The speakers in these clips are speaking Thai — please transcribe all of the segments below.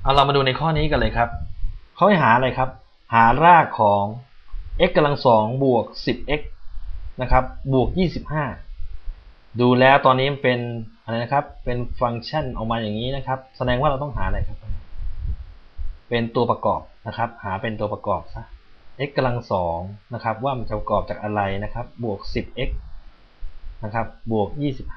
เอาเรามาดูในข้อนี้กันเลยครับเขาให้หาอะไรครับหารากของ x กำลัง2บวก 10x นะครับบวก25ดูแล้วตอนนี้มันเป็นอะไรนะครับเป็นฟังก์ชันออกมาอย่างนี้นะครับแสดงว่าเราต้องหาอะไรครับเป็นตัวประกอบนะครับหาเป็นตัวประกอบซะ x กำลัง2นะครับว่ามันจะประกอบจากอะไรนะครับบวก 10x นะครับบวก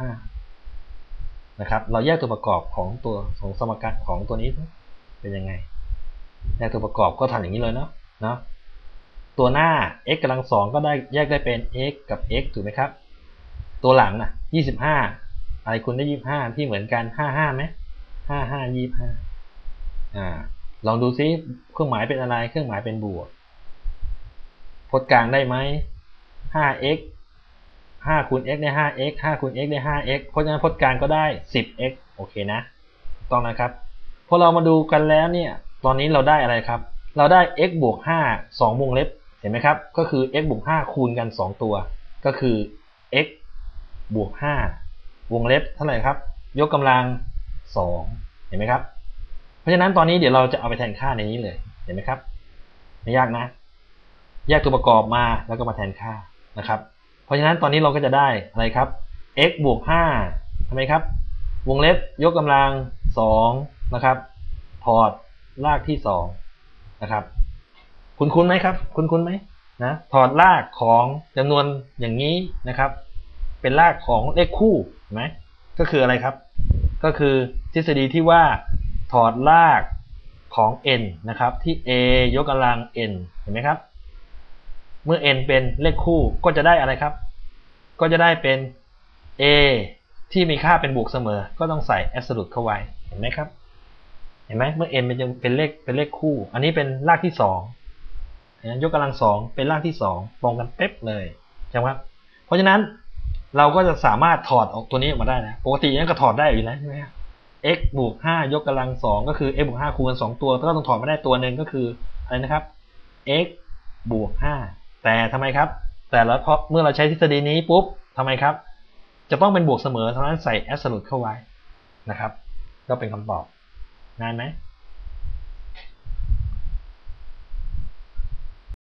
25นะครับเราแยกตัวประกอบของตัวของสมการของตัวนี้เป็นยังไงแยกตัวประกอบก็ทำอย่างนี้เลยเนาะตัวหน้า x กำลัง2ก็ได้แยกได้เป็น x กับ x ถูกไหมครับตัวหลังนะ25อะไรคุณได้25ที่เหมือนกัน55ไหม55 25ลองดูซิเครื่องหมายเป็นอะไรเครื่องหมายเป็นบวกพจน์กลางได้ไหม 5x 5คูณ x ได้ 5x 5คูณ x ได้ 5x เพราะฉะนั้นพจน์กลางก็ได้ 10x โอเคนะต้องนะครับพอเรามาดูกันแล้วเนี่ยตอนนี้เราได้อะไรครับเราได้ x บวก5 2วงเล็บเห็นไหมครับก็คือ x บวก5คูณกัน2ตัวก็คือ x บวก5วงเล็บเท่าไหร่ครับยกกำลัง2เห็นไหมครับเพราะฉะนั้นตอนนี้เดี๋ยวเราจะเอาไปแทนค่าในนี้เลยเห็นไหมครับไม่ยากนะแยกตัวประกอบมาแล้วก็มาแทนค่านะครับเพราะฉะนั้นตอนนี้เราก็จะได้อะไรครับ x บวก5ทำไมครับวงเล็บยกกำลัง2นะครับถอดรากที่2นะครับคุ้นไหมครับคุ้นไหมนะถอดรากของจำนวนอย่างนี้นะครับเป็นรากของเลขคู่เห็นไหมก็คืออะไรครับก็คือทฤษฎีที่ว่าถอดรากของ n นะครับที่ a ยกกำลัง n เห็นไหมครับเมื่อ n เป็นเลขคู่ก็จะได้อะไรครับก็จะได้เป็น a ที่มีค่าเป็นบวกเสมอก็ต้องใส่ absolute เข้าไว้เห็นไหมครับเห็นไหมเมื่อ n เป็นเลขคู่อันนี้เป็นรากที่2ยกกำลัง2เป็นรากที่2ตรงกันเป๊ะเลยใช่ไหมครับเพราะฉะนั้นเราก็จะสามารถถอดออกตัวนี้ออกมาได้นะปกติยังก็ถอดได้อยู่แล้วใช่ไหมครับ x บวก5ยกกำลัง2ก็คือ x บวก5คูณกัน2ตัวก็ต้องถอดมาได้ตัวหนึ่งก็คืออะไรนะครับ x บวก5แต่ทำไมครับแต่แล้วเพราะเมื่อเราใช้ทฤษฎีนี้ปุ๊บทำไมครับจะต้องเป็นบวกเสมอเท่านั้นใส่ absolute เข้าไว้นะครับก็เป็นคำตอบนานไหม